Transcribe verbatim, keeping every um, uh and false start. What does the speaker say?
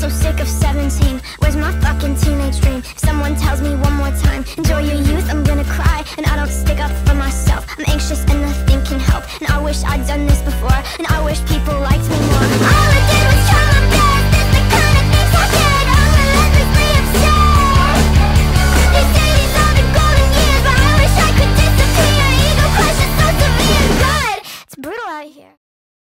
sick of seventeen. Where's my fucking teenage dream? If someone tells me one more time, enjoy your youth, I'm gonna cry. And I don't stick up for myself, I'm anxious and nothing can help. And I wish I'd done this before, and I wish people